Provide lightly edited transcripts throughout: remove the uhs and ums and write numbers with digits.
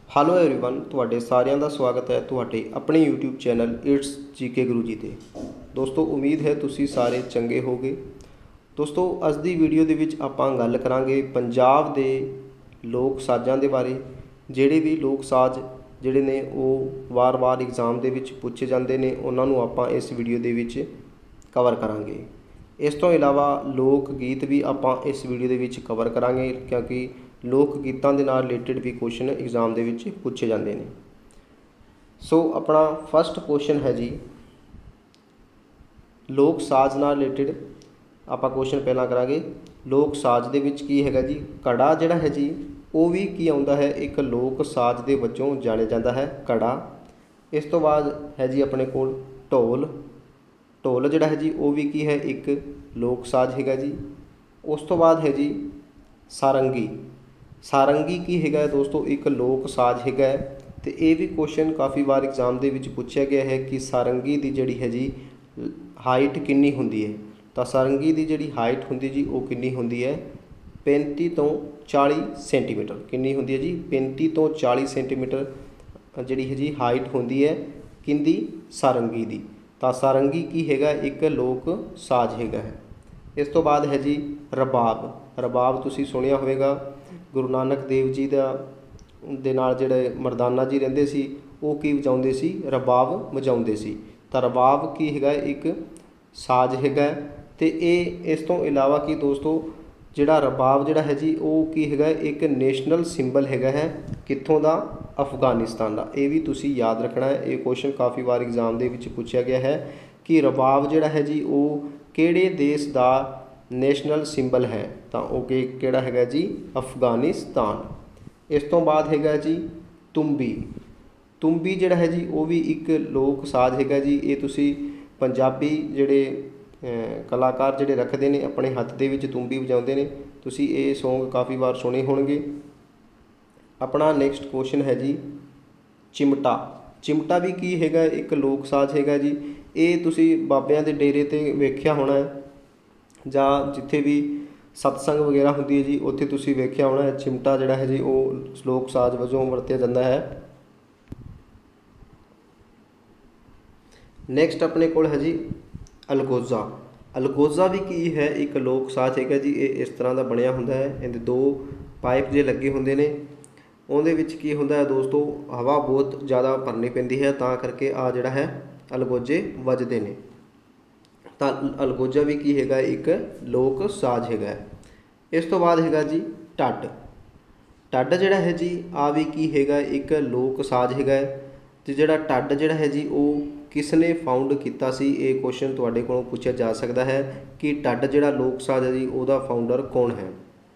Hello everyone ਤੁਹਾਡੇ ਸਾਰਿਆਂ ਦਾ ਸਵਾਗਤ ਹੈ ਤੁਹਾਡੇ ਆਪਣੇ YouTube channel it's GK Guru ji ਤੇ। ਦੋਸਤੋ ਉਮੀਦ ਹੈ ਤੁਸੀਂ ਸਾਰੇ ਚੰਗੇ ਹੋਗੇ। ਦੋਸਤੋ ਅੱਜ ਦੀ ਵੀਡੀਓ ਦੇ ਵਿੱਚ ਆਪਾਂ ਗੱਲ ਕਰਾਂਗੇ ਪੰਜਾਬ ਦੇ ਲੋਕ ਸਾਜ਼ਾਂ ਦੇ ਬਾਰੇ। ਜਿਹੜੇ ਵੀ ਲੋਕ ਸਾਜ਼ ਜਿਹੜੇ ਨੇ ਉਹ ਵਾਰ-ਵਾਰ ਐਗਜ਼ਾਮ ਦੇ ਵਿੱਚ ਪੁੱਛੇ ਜਾਂਦੇ ਨੇ, ਉਹਨਾਂ ਨੂੰ ਆਪਾਂ ਇਸ ਵੀਡੀਓ ਦੇ ਵਿੱਚ ਕਵਰ ਕਰਾਂਗੇ। ਇਸ ਤੋਂ ਇਲਾਵਾ ਲੋਕ ਗੀਤ ਵੀ ਆਪਾਂ ਇਸ ਵੀਡੀਓ ਦੇ ਵਿੱਚ ਕਵਰ ਕਰਾਂਗੇ, ਕਿਉਂਕਿ ਲੋਕ ਗੀਤਾਂ ਦੇ ਨਾਲ ਰਿਲੇਟਡ ਵੀ ਕੁਐਸਚਨ ਐਗਜ਼ਾਮ ਦੇ ਵਿੱਚ ਪੁੱਛੇ ਜਾਂਦੇ ਨੇ। ਸੋ ਆਪਣਾ ਫਸਟ ਕੁਐਸਚਨ ਹੈ ਜੀ, ਲੋਕ ਸਾਜ਼ ਨਾਲ ਰਿਲੇਟਡ ਆਪਾਂ ਕੁਐਸਚਨ ਪਹਿਲਾਂ ਕਰਾਂਗੇ। ਲੋਕ ਸਾਜ਼ ਦੇ ਵਿੱਚ ਕੀ ਹੈਗਾ ਜੀ, ਘੜਾ ਜਿਹੜਾ ਹੈ ਜੀ ਉਹ ਵੀ ਕੀ ਆਉਂਦਾ ਹੈ, ਇੱਕ ਲੋਕ ਸਾਜ਼ ਦੇ ਵਜੋਂ ਜਾਣਿਆ ਜਾਂਦਾ ਹੈ ਘੜਾ। ਇਸ ਤੋਂ ਬਾਅਦ ਹੈ ਜੀ ਆਪਣੇ ਕੋਲ ਢੋਲ। ਢੋਲ ਜਿਹੜਾ ਹੈ ਜੀ ਉਹ ਵੀ ਕੀ ਹੈ, ਇੱਕ ਲੋਕ ਸਾਜ਼ ਹੈਗਾ ਜੀ। ਉਸ ਤੋਂ ਬਾਅਦ ਹੈ ਜੀ ਸਾਰੰਗੀ। ਸਾਰੰਗੀ ਕੀ ਹੈਗਾ ਹੈ ਦੋਸਤੋ, ਇੱਕ ਲੋਕ ਸਾਜ਼ ਹੈਗਾ ਹੈ। ਅਤੇ ਇਹ ਵੀ ਕੁਐਸਚਨ ਕਾਫੀ ਵਾਰ ਐਗਜ਼ਾਮ ਦੇ ਵਿੱਚ ਪੁੱਛਿਆ ਗਿਆ ਹੈ ਕਿ ਸਾਰੰਗੀ ਦੀ ਜਿਹੜੀ ਹੈ ਜੀ ਹਾਈਟ ਕਿੰਨੀ ਹੁੰਦੀ ਹੈ। ਤਾਂ ਸਾਰੰਗੀ ਦੀ ਜਿਹੜੀ ਹਾਈਟ ਹੁੰਦੀ ਜੀ ਉਹ ਕਿੰਨੀ ਹੁੰਦੀ ਹੈ, 35 ਤੋਂ 40 ਸੈਂਟੀਮੀਟਰ। ਕਿੰਨੀ ਹੁੰਦੀ ਹੈ ਜੀ, 35 ਤੋਂ 40 ਸੈਂਟੀਮੀਟਰ ਜਿਹੜੀ ਹੈ ਜੀ ਹਾਈਟ ਹੁੰਦੀ ਹੈ ਕਿਹਦੀ, ਸਾਰੰਗੀ ਦੀ। ਤਾਂ ਸਾਰੰਗੀ ਕੀ ਹੈਗਾ, ਇੱਕ ਲੋਕ ਸਾਜ਼ ਹੈਗਾ ਹੈ। ਇਸ ਤੋਂ ਬਾਅਦ ਹੈ ਜੀ ਰਬਾਬ। ਰਬਾਬ ਤੁਸੀਂ ਸੁਣਿਆ ਹੋਵੇਗਾ, ਗੁਰੂ ਨਾਨਕ ਦੇਵ ਜੀ ਦੇ ਨਾਲ ਜਿਹੜੇ ਮਰਦਾਨਾ ਜੀ ਰਹਿੰਦੇ ਸੀ ਉਹ ਕੀ ਵਜਾਉਂਦੇ ਸੀ, ਰਬਾਬ ਵਜਾਉਂਦੇ ਸੀ। ਤਾਂ ਰਬਾਬ ਕੀ ਹੈਗਾ, ਇੱਕ ਸਾਜ਼ ਹੈਗਾ। ਅਤੇ ਇਹ ਇਸ ਤੋਂ ਇਲਾਵਾ ਕੀ ਦੋਸਤੋ, ਜਿਹੜਾ ਰਬਾਬ ਜਿਹੜਾ ਹੈ ਜੀ ਉਹ ਕੀ ਹੈਗਾ, ਇੱਕ ਨੈਸ਼ਨਲ ਸਿੰਬਲ ਹੈਗਾ ਹੈ। ਕਿੱਥੋਂ ਦਾ, ਅਫਗਾਨਿਸਤਾਨ ਦਾ। ਇਹ ਵੀ ਤੁਸੀਂ ਯਾਦ ਰੱਖਣਾ ਹੈ, ਇਹ ਕੁਐਸਚਨ ਕਾਫੀ ਵਾਰ ਐਗਜ਼ਾਮ ਦੇ ਵਿੱਚ ਪੁੱਛਿਆ ਗਿਆ ਹੈ ਕਿ ਰਬਾਬ ਜਿਹੜਾ ਹੈ ਜੀ ਉਹ ਕਿਹੜੇ ਦੇਸ਼ ਦਾ ਨੈਸ਼ਨਲ ਸਿੰਬਲ ਹੈ। ਤਾਂ ਉਹ ਕਿਹੜਾ ਹੈਗਾ ਜੀ, ਅਫਗਾਨਿਸਤਾਨ। ਇਸ ਤੋਂ ਬਾਅਦ ਹੈਗਾ ਜੀ ਤੁੰਬੀ। ਤੁੰਬੀ ਜਿਹੜਾ ਹੈ ਜੀ ਉਹ ਵੀ ਇੱਕ ਲੋਕ ਸਾਜ਼ ਹੈਗਾ ਜੀ। ਇਹ ਤੁਸੀਂ ਪੰਜਾਬੀ ਜਿਹੜੇ ਕਲਾਕਾਰ ਜਿਹੜੇ ਰੱਖਦੇ ਨੇ ਆਪਣੇ ਹੱਥ ਦੇ ਵਿੱਚ ਤੁੰਬੀ ਵਜਾਉਂਦੇ ਨੇ, ਤੁਸੀਂ ਇਹ ਸੌਂਗ ਕਾਫੀ ਵਾਰ ਸੁਣੇ ਹੋਣਗੇ। ਆਪਣਾ ਨੈਕਸਟ ਕੁਐਸਚਨ ਹੈ ਜੀ ਚਿਮਟਾ। ਚਿਮਟਾ ਵੀ ਕੀ ਹੈਗਾ, ਇੱਕ ਲੋਕ ਸਾਜ਼ ਹੈਗਾ ਜੀ। ਇਹ ਤੁਸੀਂ ਬਾਬਿਆਂ ਦੇ ਡੇਰੇ 'ਤੇ ਵੇਖਿਆ ਹੋਣਾ ਹੈ, ਜਾਂ ਜਿੱਥੇ ਵੀ ਸਤਸੰਗ ਵਗੈਰਾ ਹੁੰਦੀ ਹੈ ਜੀ ਉੱਥੇ ਤੁਸੀਂ ਵੇਖਿਆ ਹੋਣਾ ਹੈ। ਚਿਮਟਾ ਜਿਹੜਾ ਹੈ ਜੀ ਉਹ ਲੋਕ ਸਾਜ਼ ਵਜੋਂ ਵਰਤਿਆ ਜਾਂਦਾ ਹੈ। ਨੈਕਸਟ ਆਪਣੇ ਕੋਲ ਹੈ ਜੀ ਅਲਗੋਜ਼ਾ। ਅਲਗੋਜ਼ਾ ਵੀ ਕੀ ਹੈ, ਇੱਕ ਲੋਕ ਸਾਜ਼ ਹੈਗਾ ਜੀ। ਇਹ ਇਸ ਤਰ੍ਹਾਂ ਦਾ ਬਣਿਆ ਹੁੰਦਾ ਹੈ, ਇਹਦੇ ਦੋ ਪਾਈਪ ਜੇ ਲੱਗੇ ਹੁੰਦੇ ਨੇ। ਉਹਦੇ ਵਿੱਚ ਕੀ ਹੁੰਦਾ ਹੈ ਦੋਸਤੋ, ਹਵਾ ਬਹੁਤ ਜ਼ਿਆਦਾ ਭਰਨੀ ਪੈਂਦੀ ਹੈ, ਤਾਂ ਕਰਕੇ ਆ ਜਿਹੜਾ ਹੈ ਅਲਗੋਜ਼ੇ ਵੱਜਦੇ ਨੇ। ਤਾਂ ਅਲਗੋਜ਼ਾ ਵੀ ਕੀ ਹੈਗਾ, ਇੱਕ ਲੋਕ ਸਾਜ਼ ਹੈਗਾ। ਇਸ ਤੋਂ ਬਾਅਦ ਹੈਗਾ ਜੀ ਢੱਡ। ਢੱਡ ਜਿਹੜਾ ਹੈ ਜੀ ਆ ਵੀ ਕੀ ਹੈਗਾ, ਇੱਕ ਲੋਕ ਸਾਜ਼ ਹੈਗਾ। ਅਤੇ ਜਿਹੜਾ ਢੱਡ ਜਿਹੜਾ ਹੈ ਜੀ ਉਹ ਕਿਸ ਨੇ ਫਾਊਂਡ ਕੀਤਾ ਸੀ, ਇਹ ਕੁਐਸਚਨ ਤੁਹਾਡੇ ਕੋਲੋਂ ਪੁੱਛਿਆ ਜਾ ਸਕਦਾ ਹੈ ਕਿ ਢੱਡ ਜਿਹੜਾ ਲੋਕ ਸਾਜ਼ ਹੈ ਜੀ ਉਹਦਾ ਫਾਊਂਡਰ ਕੌਣ ਹੈ।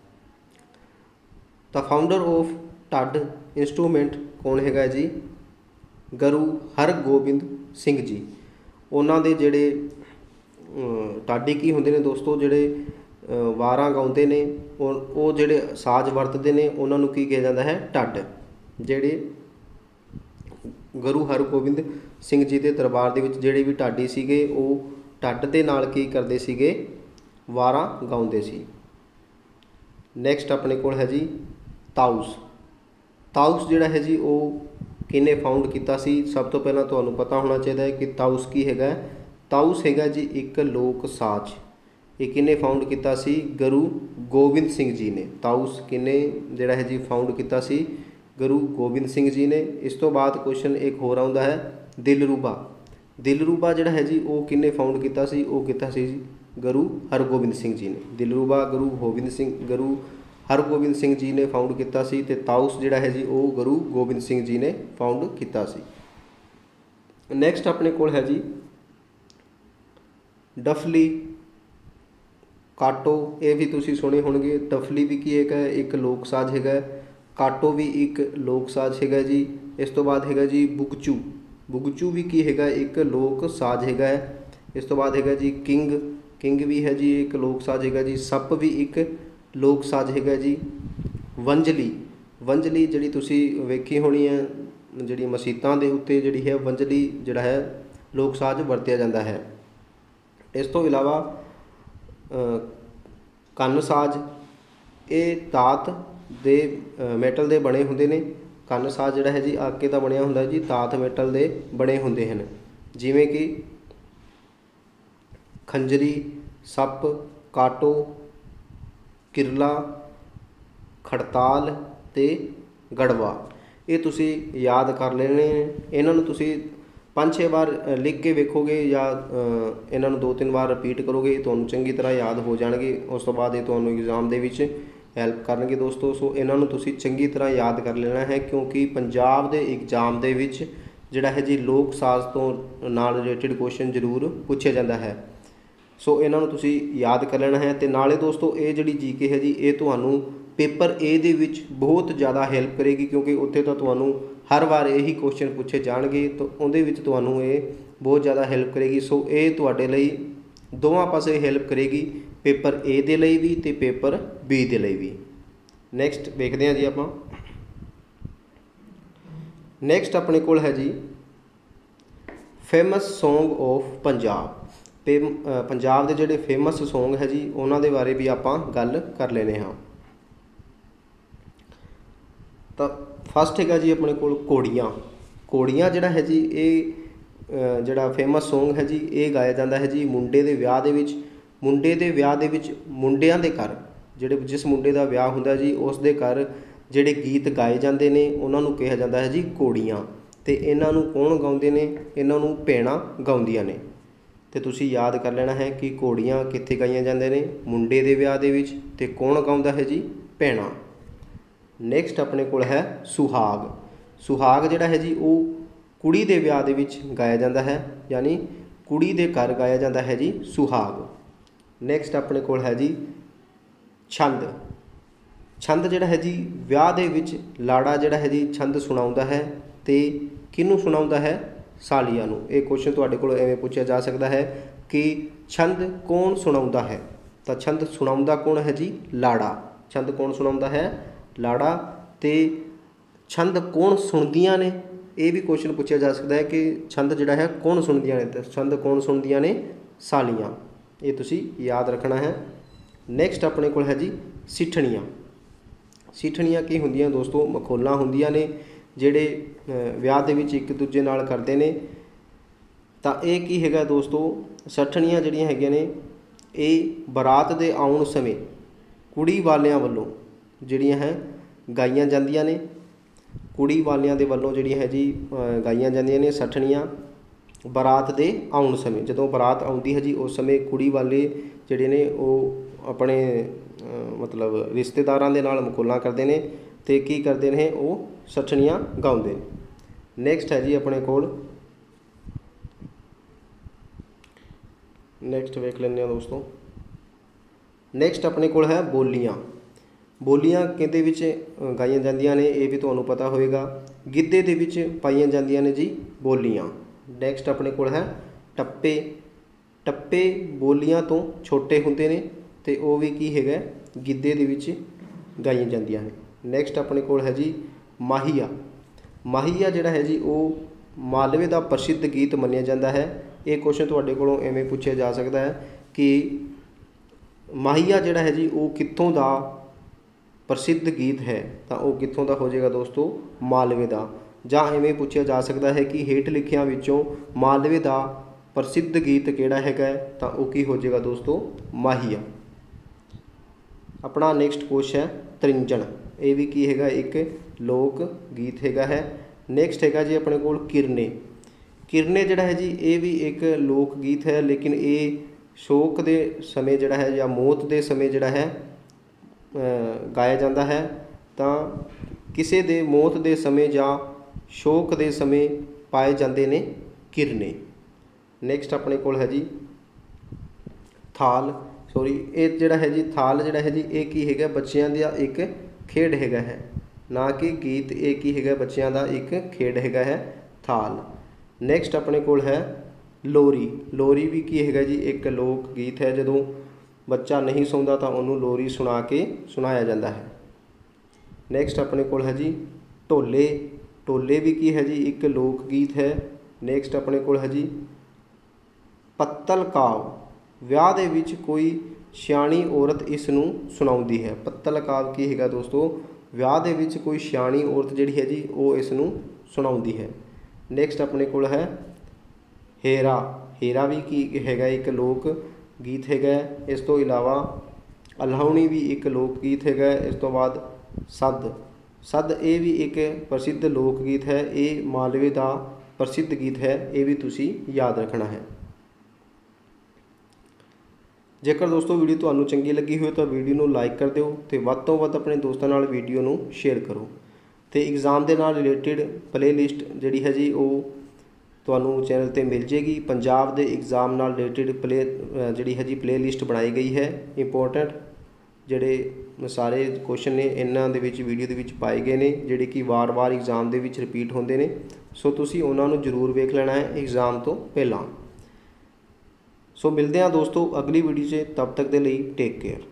ਤਾਂ ਫਾਊਂਡਰ ਆਫ ਢੱਡ ਇੰਸਟਰੂਮੈਂਟ ਕੌਣ ਹੈਗਾ ਜੀ, ਗੁਰੂ ਹਰਗੋਬਿੰਦ ਸਿੰਘ ਜੀ। ਉਹਨਾਂ ਦੇ ਜਿਹੜੇ ਢਾਡੀ ਕੀ ਹੁੰਦੇ ਨੇ ਦੋਸਤੋ, ਜਿਹੜੇ ਵਾਰਾਂ ਗਾਉਂਦੇ ਨੇ, ਉਹ ਜਿਹੜੇ ਸਾਜ਼ ਵਰਤਦੇ ਨੇ ਉਹਨਾਂ ਨੂੰ ਕੀ ਕਿਹਾ ਜਾਂਦਾ ਹੈ, ਢੱਡ। ਜਿਹੜੇ ਗੁਰੂ ਹਰਗੋਬਿੰਦ ਸਿੰਘ ਜੀ ਦੇ ਦਰਬਾਰ ਦੇ ਵਿੱਚ ਜਿਹੜੇ ਵੀ ਢਾਡੀ ਸੀਗੇ ਉਹ ਢੱਡ ਦੇ ਨਾਲ ਕੀ ਕਰਦੇ ਸੀਗੇ, ਵਾਰਾਂ ਗਾਉਂਦੇ ਸੀ। ਨੈਕਸਟ ਆਪਣੇ ਕੋਲ ਹੈ ਜੀ ਤਾਊਸ। ਤਾਊਸ ਜਿਹੜਾ ਹੈ ਜੀ ਉਹ ਕਿਹਨੇ ਫਾਊਂਡ ਕੀਤਾ ਸੀ। ਸਭ ਤੋਂ ਪਹਿਲਾਂ ਤੁਹਾਨੂੰ ਪਤਾ ਹੋਣਾ ਚਾਹੀਦਾ ਹੈ ਕਿ ਤਾਊਸ ਕੀ ਹੈਗਾ। ਤਾਊਸ ਹੈਗਾ ਜੀ ਇੱਕ ਲੋਕ ਸਾਜ਼। ਇਹ ਕਿਹਨੇ ਫਾਊਂਡ ਕੀਤਾ ਸੀ, ਗੁਰੂ ਗੋਬਿੰਦ ਸਿੰਘ ਜੀ ਨੇ। ਤਾਊਸ ਕਿਹਨੇ ਜਿਹੜਾ ਹੈ ਜੀ ਫਾਊਂਡ ਕੀਤਾ ਸੀ, ਗੁਰੂ ਗੋਬਿੰਦ ਸਿੰਘ ਜੀ ਨੇ। ਇਸ ਤੋਂ ਬਾਅਦ ਕੁਐਸਚਨ ਇੱਕ ਹੋਰ ਆਉਂਦਾ ਹੈ ਦਿਲਰੂਬਾ। ਦਿਲਰੂਬਾ ਜਿਹੜਾ ਹੈ ਜੀ ਉਹ ਕਿਹਨੇ ਫਾਊਂਡ ਕੀਤਾ ਸੀ, ਉਹ ਕੀਤਾ ਸੀ ਗੁਰੂ ਹਰਗੋਬਿੰਦ ਸਿੰਘ ਜੀ ਨੇ। ਦਿਲਰੂਬਾ ਗੁਰੂ ਹਰਗੋਬਿੰਦ ਸਿੰਘ ਜੀ ਨੇ ਫਾਊਂਡ ਕੀਤਾ ਸੀ, ਅਤੇ ਤਾਊਸ ਜਿਹੜਾ ਹੈ ਜੀ ਉਹ ਗੁਰੂ ਗੋਬਿੰਦ ਸਿੰਘ ਜੀ ਨੇ ਫਾਊਂਡ ਕੀਤਾ ਸੀ। ਨੈਕਸਟ ਆਪਣੇ ਕੋਲ ਹੈ ਜੀ ਡਫਲੀ, ਕਾਟੋ। ਇਹ ਵੀ ਤੁਸੀਂ ਸੁਣੇ ਹੋਣਗੇ। ਡਫਲੀ ਵੀ ਕੀ ਹੈਗਾ, ਇੱਕ ਲੋਕ ਸਾਜ਼ ਹੈਗਾ। ਕਾਟੋ ਵੀ ਇੱਕ ਲੋਕ ਸਾਜ਼ ਹੈਗਾ ਜੀ। ਇਸ ਤੋਂ ਬਾਅਦ ਹੈਗਾ ਜੀ ਬੁਗਚੂ। ਬੁਗਚੂ ਵੀ ਕੀ ਹੈਗਾ, ਇੱਕ ਲੋਕ ਸਾਜ਼ ਹੈਗਾ। ਇਸ ਤੋਂ ਬਾਅਦ ਹੈਗਾ ਜੀ ਕਿੰਗ। ਕਿੰਗ ਵੀ ਹੈ ਜੀ ਇੱਕ ਲੋਕ ਸਾਜ਼ ਹੈਗਾ ਜੀ। ਸੱਪ ਵੀ ਇੱਕ ਲੋਕ ਸਾਜ਼ ਹੈਗਾ ਜੀ। ਵੰਜਲੀ। ਵੰਜਲੀ ਜਿਹੜੀ ਤੁਸੀਂ ਵੇਖੀ ਹੋਣੀ ਹੈ, ਜਿਹੜੀ ਮਸੀਤਾਂ ਦੇ ਉੱਤੇ ਜਿਹੜੀ ਹੈ ਵੰਜਲੀ ਜਿਹੜਾ ਹੈ ਲੋਕ ਸਾਜ਼ ਵਰਤਿਆ ਜਾਂਦਾ ਹੈ। ਇਸ ਤੋਂ ਇਲਾਵਾ ਕੰਨ ਸਾਜ਼। ਇਹ ਧਾਤ ਦੇ ਮੈਟਲ ਦੇ ਬਣੇ ਹੁੰਦੇ ਨੇ। ਕੰਨ ਸਾਜ਼ ਜਿਹੜਾ ਹੈ ਜੀ ਆਕੇ ਦਾ ਬਣਿਆ ਹੁੰਦਾ ਜੀ, ਤਾਤ ਮੈਟਲ ਦੇ ਬਣੇ ਹੁੰਦੇ ਹਨ, ਜਿਵੇਂ ਕਿ ਖੰਜਰੀ, ਸੱਪ, ਕਾਟੋ, ਕਿਰਲਾ, ਖੜਤਾਲ ਤੇ ਗੜਵਾ। ਇਹ ਤੁਸੀਂ ਯਾਦ ਕਰ ਲੈਣੇ ਨੇ। ਇਹਨਾਂ ਨੂੰ ਤੁਸੀਂ 5-6 ਵਾਰ ਲਿਖ ਕੇ ਵੇਖੋਗੇ ਜਾਂ ਇਹਨਾਂ ਨੂੰ 2-3 ਵਾਰ ਰਿਪੀਟ ਕਰੋਗੇ, ਤੁਹਾਨੂੰ ਚੰਗੀ ਤਰ੍ਹਾਂ ਯਾਦ ਹੋ ਜਾਣਗੇ। ਉਸ ਤੋਂ ਬਾਅਦ ਇਹ ਤੁਹਾਨੂੰ ਐਗਜ਼ਾਮ ਦੇ ਵਿੱਚ ਹੈਲਪ ਕਰਨਗੇ ਦੋਸਤੋ। ਸੋ ਇਹਨਾਂ ਨੂੰ ਤੁਸੀਂ ਚੰਗੀ ਤਰ੍ਹਾਂ ਯਾਦ ਕਰ ਲੈਣਾ ਹੈ, ਕਿਉਂਕਿ ਪੰਜਾਬ ਦੇ ਐਗਜ਼ਾਮ ਦੇ ਵਿੱਚ ਜਿਹੜਾ ਹੈ ਜੀ ਲੋਕ ਸਾਜ਼ ਤੋਂ ਨਾਲ ਰਿਲੇਟਿਡ ਕੁਐਸਚਨ ਜ਼ਰੂਰ ਪੁੱਛਿਆ ਜਾਂਦਾ ਹੈ। ਸੋ ਇਹਨਾਂ ਨੂੰ ਤੁਸੀਂ ਯਾਦ ਕਰ ਲੈਣਾ ਹੈ। ਅਤੇ ਨਾਲੇ ਦੋਸਤੋ ਇਹ ਜਿਹੜੀ GK ਹੈ ਜੀ ਇਹ ਤੁਹਾਨੂੰ ਪੇਪਰ A ਦੇ ਵਿੱਚ ਬਹੁਤ ਜ਼ਿਆਦਾ ਹੈਲਪ ਕਰੇਗੀ, ਕਿਉਂਕਿ ਉੱਥੇ ਤਾਂ ਤੁਹਾਨੂੰ ਹਰ ਵਾਰ ਇਹੀ ਕੁਐਸਚਨ ਪੁੱਛੇ ਜਾਣਗੇ, ਤਾਂ ਉਹਦੇ ਵਿੱਚ ਤੁਹਾਨੂੰ ਇਹ ਬਹੁਤ ਜ਼ਿਆਦਾ ਹੈਲਪ ਕਰੇਗੀ। ਸੋ ਇਹ ਤੁਹਾਡੇ ਲਈ ਦੋਵਾਂ ਪਾਸੇ ਹੈਲਪ ਕਰੇਗੀ, ਪੇਪਰ A ਦੇ ਲਈ ਵੀ ਅਤੇ ਪੇਪਰ B ਦੇ ਲਈ ਵੀ। ਨੈਕਸਟ ਵੇਖਦੇ ਹਾਂ ਜੀ ਆਪਾਂ। ਨੈਕਸਟ ਆਪਣੇ ਕੋਲ ਹੈ ਜੀ famous song of Punjab. Punjab ਦੇ ਜਿਹੜੇ ਫੇਮਸ ਸੌਂਗ ਹੈ ਜੀ ਉਹਨਾਂ ਦੇ ਬਾਰੇ ਵੀ ਆਪਾਂ ਗੱਲ ਕਰ ਲੈਂਦੇ ਹਾਂ। ਤਾਂ ਫਸਟ ਹੈਗਾ ਜੀ ਆਪਣੇ ਕੋਲ ਘੋੜੀਆਂ। ਘੋੜੀਆਂ ਜਿਹੜਾ ਹੈ ਜੀ ਇਹ ਜਿਹੜਾ ਫੇਮਸ ਸੌਂਗ ਹੈ ਜੀ ਇਹ ਗਾਇਆ ਜਾਂਦਾ ਹੈ ਜੀ ਮੁੰਡੇ ਦੇ ਵਿਆਹ ਦੇ ਵਿੱਚ। ਮੁੰਡੇ ਦੇ ਵਿਆਹ ਦੇ ਵਿੱਚ ਮੁੰਡਿਆਂ ਦੇ ਘਰ ਜਿਹੜੇ ਜਿਸ ਮੁੰਡੇ ਦਾ ਵਿਆਹ ਹੁੰਦਾ ਜੀ ਉਸ ਦੇ ਘਰ ਜਿਹੜੇ ਗੀਤ ਗਾਏ ਜਾਂਦੇ ਨੇ ਉਹਨਾਂ ਨੂੰ ਕਿਹਾ ਜਾਂਦਾ ਹੈ ਜੀ ਘੋੜੀਆਂ। ਅਤੇ ਇਹਨਾਂ ਨੂੰ ਕੌਣ ਗਾਉਂਦੇ ਨੇ? ਇਹਨਾਂ ਨੂੰ ਭੈਣਾਂ ਗਾਉਂਦੀਆਂ ਨੇ। ਅਤੇ ਤੁਸੀਂ ਯਾਦ ਕਰ ਲੈਣਾ ਹੈ ਕਿ ਘੋੜੀਆਂ ਕਿੱਥੇ ਗਾਈਆਂ ਜਾਂਦੇ ਨੇ? ਮੁੰਡੇ ਦੇ ਵਿਆਹ ਦੇ ਵਿੱਚ। ਅਤੇ ਕੌਣ ਗਾਉਂਦਾ ਹੈ ਜੀ? ਭੈਣਾਂ। ਨੈਕਸਟ ਆਪਣੇ ਕੋਲ ਹੈ ਸੁਹਾਗ। ਸੁਹਾਗ ਜਿਹੜਾ ਹੈ ਜੀ ਉਹ ਕੁੜੀ ਦੇ ਵਿਆਹ ਦੇ ਵਿੱਚ ਗਾਇਆ ਜਾਂਦਾ ਹੈ, ਯਾਨੀ ਕੁੜੀ ਦੇ ਘਰ ਗਾਇਆ ਜਾਂਦਾ ਹੈ ਜੀ ਸੁਹਾਗ। ਨੈਕਸਟ ਆਪਣੇ ਕੋਲ ਹੈ ਜੀ ਛੰਦ। ਛੰਦ ਜਿਹੜਾ ਹੈ ਜੀ ਵਿਆਹ ਦੇ ਵਿੱਚ ਲਾੜਾ ਜਿਹੜਾ ਹੈ ਜੀ ਛੰਦ ਸੁਣਾਉਂਦਾ ਹੈ, ਅਤੇ ਕਿਹਨੂੰ ਸੁਣਾਉਂਦਾ ਹੈ? ਸਾਲੀਆਂ ਨੂੰ। ਇਹ ਕੁਐਸਚਨ ਤੁਹਾਡੇ ਕੋਲ ਐਵੇਂ ਪੁੱਛਿਆ ਜਾ ਸਕਦਾ ਹੈ ਕਿ ਛੰਦ ਕੌਣ ਸੁਣਾਉਂਦਾ ਹੈ? ਤਾਂ ਛੰਦ ਸੁਣਾਉਂਦਾ ਕੌਣ ਹੈ ਜੀ? ਲਾੜਾ। ਛੰਦ ਕੌਣ ਸੁਣਾਉਂਦਾ ਹੈ? ਲਾੜਾ। ਅਤੇ ਛੰਦ ਕੌਣ ਸੁਣਦੀਆਂ ਨੇ? ਇਹ ਵੀ ਕੁਐਸਚਨ ਪੁੱਛਿਆ ਜਾ ਸਕਦਾ ਹੈ ਕਿ ਛੰਦ ਜਿਹੜਾ ਹੈ ਕੌਣ ਸੁਣਦੀਆਂ ਨੇ? ਤਾਂ ਛੰਦ ਕੌਣ ਸੁਣਦੀਆਂ ਨੇ? ਸਾਲੀਆਂ। ਇਹ ਤੁਸੀਂ ਯਾਦ ਰੱਖਣਾ ਹੈ। ਨੈਕਸਟ ਆਪਣੇ ਕੋਲ ਹੈ ਜੀ ਸਿੱਠਣੀਆਂ। ਸਿੱਠਣੀਆਂ ਕੀ ਹੁੰਦੀਆਂ ਦੋਸਤੋ? ਮਖੌਲਾਂ ਹੁੰਦੀਆਂ ਨੇ ਜਿਹੜੇ ਵਿਆਹ ਦੇ ਵਿੱਚ ਇੱਕ ਦੂਜੇ ਨਾਲ ਕਰਦੇ ਨੇ। ਤਾਂ ਇਹ ਕੀ ਹੈਗਾ ਦੋਸਤੋ? ਸਿੱਠਣੀਆਂ ਜਿਹੜੀਆਂ ਹੈਗੀਆਂ ਨੇ ਇਹ ਬਰਾਤ ਦੇ ਆਉਣ ਸਮੇਂ ਕੁੜੀ ਵਾਲਿਆਂ ਵੱਲੋਂ ਜਿਹੜੀਆਂ ਹੈ ਗਾਈਆਂ ਜਾਂਦੀਆਂ ਨੇ। ਕੁੜੀ ਵਾਲਿਆਂ ਦੇ ਵੱਲੋਂ ਜਿਹੜੀਆਂ ਹੈ ਜੀ ਗਾਈਆਂ ਜਾਂਦੀਆਂ ਨੇ ਸਿੱਠਣੀਆਂ ਬਰਾਤ ਦੇ ਆਉਣ ਸਮੇਂ। ਜਦੋਂ ਬਰਾਤ ਆਉਂਦੀ ਹੈ ਜੀ ਉਸ ਸਮੇਂ ਕੁੜੀ ਵਾਲੇ ਜਿਹੜੇ ਨੇ ਉਹ ਆਪਣੇ ਮਤਲਬ ਰਿਸ਼ਤੇਦਾਰਾਂ ਦੇ ਨਾਲ ਮਖੌਲਾਂ ਕਰਦੇ ਨੇ ਅਤੇ ਕੀ ਕਰਦੇ ਨੇ? ਉਹ ਸਿੱਠਣੀਆਂ ਗਾਉਂਦੇ ਨੇ। ਨੈਕਸਟ ਹੈ ਜੀ ਆਪਣੇ ਕੋਲ, ਨੈਕਸਟ ਵੇਖ ਲੈਂਦੇ ਹਾਂ ਦੋਸਤੋ। ਨੈਕਸਟ ਆਪਣੇ ਕੋਲ ਹੈ ਬੋਲੀਆਂ। ਬੋਲੀਆਂ ਕਿਹਦੇ ਵਿੱਚ ਗਾਈਆਂ ਜਾਂਦੀਆਂ ਨੇ? ਇਹ ਵੀ ਤੁਹਾਨੂੰ ਪਤਾ ਹੋਵੇਗਾ। ਗਿੱਧੇ ਦੇ ਵਿੱਚ ਪਾਈਆਂ ਜਾਂਦੀਆਂ ਨੇ ਜੀ ਬੋਲੀਆਂ। ਨੈਕਸਟ ਆਪਣੇ ਕੋਲ ਹੈ ਟੱਪੇ। ਟੱਪੇ ਬੋਲੀਆਂ ਤੋਂ ਛੋਟੇ ਹੁੰਦੇ ਨੇ ਅਤੇ ਉਹ ਵੀ ਕੀ ਹੈਗਾ? ਗਿੱਧੇ ਦੇ ਵਿੱਚ ਗਾਈਆਂ ਜਾਂਦੀਆਂ ਨੇ। ਨੈਕਸਟ ਆਪਣੇ ਕੋਲ ਹੈ ਜੀ ਮਾਹੀਆ। ਮਾਹੀਆ ਜਿਹੜਾ ਹੈ ਜੀ ਉਹ ਮਾਲਵੇ ਦਾ ਪ੍ਰਸਿੱਧ ਗੀਤ ਮੰਨਿਆ ਜਾਂਦਾ ਹੈ। ਇਹ ਕੁਐਸਚਨ ਤੁਹਾਡੇ ਕੋਲੋਂ ਐਵੇਂ ਪੁੱਛਿਆ ਜਾ ਸਕਦਾ ਹੈ ਕਿ ਮਾਹੀਆ ਜਿਹੜਾ ਹੈ ਜੀ ਉਹ ਕਿੱਥੋਂ ਦਾ ਪ੍ਰਸਿੱਧ ਗੀਤ ਹੈ? ਤਾਂ ਉਹ ਕਿੱਥੋਂ ਦਾ ਹੋ ਜਾਏਗਾ ਦੋਸਤੋ? ਮਾਲਵੇ ਦਾ। ਜਾਂ ਐਵੇਂ ਪੁੱਛਿਆ ਜਾ ਸਕਦਾ ਹੈ ਕਿ ਹੇਠ ਲਿਖਿਆਂ ਵਿੱਚੋਂ ਮਾਲਵੇ ਦਾ ਪ੍ਰਸਿੱਧ ਗੀਤ ਕਿਹੜਾ ਹੈਗਾ? ਤਾਂ ਉਹ ਕੀ ਹੋ ਜਾਏਗਾ ਦੋਸਤੋ? ਮਾਹੀਆ। ਆਪਣਾ ਨੈਕਸਟ ਕੁਐਸਚਨ ਹੈ ਤ੍ਰਿੰਜਣ। ਇਹ ਵੀ ਕੀ ਹੈਗਾ? ਇੱਕ ਲੋਕ ਗੀਤ ਹੈਗਾ ਹੈ। ਨੈਕਸਟ ਹੈਗਾ ਜੀ ਆਪਣੇ ਕੋਲ ਕਿਰਨੇ। ਕਿਰਨੇ ਜਿਹੜਾ ਹੈ ਜੀ ਇਹ ਵੀ ਇੱਕ ਲੋਕ ਗੀਤ ਹੈ, ਲੇਕਿਨ ਇਹ ਸ਼ੋਕ ਦੇ ਸਮੇਂ ਜਿਹੜਾ ਹੈ ਜਾਂ ਮੌਤ ਦੇ ਸਮੇਂ ਜਿਹੜਾ ਹੈ ਗਾਇਆ ਜਾਂਦਾ ਹੈ। ਤਾਂ ਕਿਸੇ ਦੇ ਮੌਤ ਦੇ ਸਮੇਂ ਜਾਂ ਸ਼ੋਕ ਦੇ ਸਮੇਂ ਪਾਏ ਜਾਂਦੇ ਨੇ ਕਿਰਨੇ। ਨੈਕਸਟ ਆਪਣੇ ਕੋਲ ਹੈ ਜੀ ਥਾਲ। ਇਹ ਜਿਹੜਾ ਹੈ ਜੀ ਥਾਲ ਜਿਹੜਾ ਹੈ ਜੀ ਇਹ ਕੀ ਹੈਗਾ? ਬੱਚਿਆਂ ਦਾ ਇੱਕ ਖੇਡ ਹੈਗਾ ਹੈ, ਨਾ ਕਿ ਗੀਤ। ਇਹ ਕੀ ਹੈਗਾ? ਬੱਚਿਆਂ ਦਾ ਇੱਕ ਖੇਡ ਹੈਗਾ ਹੈ ਥਾਲ। ਨੈਕਸਟ ਆਪਣੇ ਕੋਲ ਹੈ ਲੋਰੀ। ਲੋਰੀ ਵੀ ਕੀ ਹੈਗਾ ਜੀ? ਇੱਕ ਲੋਕ ਗੀਤ ਹੈ। ਜਦੋਂ ਬੱਚਾ ਨਹੀਂ ਸੌਂਦਾ ਤਾਂ ਉਹਨੂੰ ਲੋਰੀ ਸੁਣਾਇਆ ਜਾਂਦਾ ਹੈ। ਨੈਕਸਟ ਆਪਣੇ ਕੋਲ ਹੈ ਜੀ ਢੋਲੇ। ਢੋਲੇ ਵੀ ਕੀ ਹੈ ਜੀ? ਇੱਕ ਲੋਕ ਗੀਤ ਹੈ। ਨੈਕਸਟ ਆਪਣੇ ਕੋਲ ਹੈ ਜੀ ਪੱਤਲ ਕਾਵ। ਵਿਆਹ ਦੇ ਵਿੱਚ ਕੋਈ ਸਿਆਣੀ ਔਰਤ ਇਸ ਨੂੰ ਸੁਣਾਉਂਦੀ ਹੈ। ਪੱਤਲ ਕਾਵ ਕੀ ਹੈਗਾ ਦੋਸਤੋ? ਵਿਆਹ ਦੇ ਵਿੱਚ ਕੋਈ ਸਿਆਣੀ ਔਰਤ ਜਿਹੜੀ ਹੈ ਜੀ ਉਹ ਇਸ ਨੂੰ ਸੁਣਾਉਂਦੀ ਹੈ। ਨੈਕਸਟ ਆਪਣੇ ਕੋਲ ਹੈ ਹੇਰਾ। ਹੇਰਾ ਵੀ ਕੀ ਹੈਗਾ, ਇੱਕ ਲੋਕ ਗੀਤ ਹੈਗਾ। ਇਸ ਤੋਂ ਇਲਾਵਾ ਅਲਾਹੁਣੀ ਵੀ ਇੱਕ ਲੋਕ ਗੀਤ ਹੈਗਾ। ਇਸ ਤੋਂ ਬਾਅਦ ਸੱਦ। ਸੱਦ ਇਹ ਵੀ ਇੱਕ ਪ੍ਰਸਿੱਧ ਲੋਕ ਗੀਤ ਹੈ। ਇਹ ਮਾਲਵੇ ਦਾ ਪ੍ਰਸਿੱਧ ਗੀਤ ਹੈ, ਇਹ ਵੀ ਤੁਸੀਂ ਯਾਦ ਰੱਖਣਾ ਹੈ। ਜੇਕਰ ਦੋਸਤੋ ਵੀਡੀਓ ਤੁਹਾਨੂੰ ਚੰਗੀ ਲੱਗੀ ਹੋਵੇ ਤਾਂ ਵੀਡੀਓ ਨੂੰ ਲਾਈਕ ਕਰ ਦਿਓ ਅਤੇ ਵੱਧ ਤੋਂ ਵੱਧ ਆਪਣੇ ਦੋਸਤਾਂ ਨਾਲ ਵੀਡੀਓ ਨੂੰ ਸ਼ੇਅਰ ਕਰੋ। ਅਤੇ ਐਗਜ਼ਾਮ ਦੇ ਨਾਲ ਰਿਲੇਟਿਡ ਪਲੇਲਿਸਟ ਜਿਹੜੀ ਹੈ ਜੀ ਉਹ ਤੁਹਾਨੂੰ ਚੈਨਲ 'ਤੇ ਮਿਲ ਜੇਗੀ। ਪੰਜਾਬ ਦੇ ਐਗਜ਼ਾਮ ਨਾਲ ਰਿਲੇਟਿਡ ਜਿਹੜੀ ਹੈ ਜੀ ਪਲੇਲਿਸਟ ਬਣਾਈ ਗਈ ਹੈ। ਇੰਪੋਰਟੈਂਟ ਜਿਹੜੇ ਸਾਰੇ ਕੁਐਸਚਨ ਨੇ ਇਹਨਾਂ ਦੇ ਵਿੱਚ ਵੀਡੀਓ ਦੇ ਵਿੱਚ ਪਾਏ ਗਏ ਨੇ, ਜਿਹੜੇ ਕਿ ਵਾਰ-ਵਾਰ ਐਗਜ਼ਾਮ ਦੇ ਵਿੱਚ ਰਿਪੀਟ ਹੁੰਦੇ ਨੇ। ਸੋ ਤੁਸੀਂ ਉਹਨਾਂ ਨੂੰ ਜ਼ਰੂਰ ਵੇਖ ਲੈਣਾ ਹੈ ਐਗਜ਼ਾਮ ਤੋਂ ਪਹਿਲਾਂ। ਸੋ ਮਿਲਦੇ ਹਾਂ ਦੋਸਤੋ ਅਗਲੀ ਵੀਡੀਓ 'ਚ, ਤਬ ਤੱਕ ਦੇ ਲਈ ਟੇਕ ਕੇਅਰ।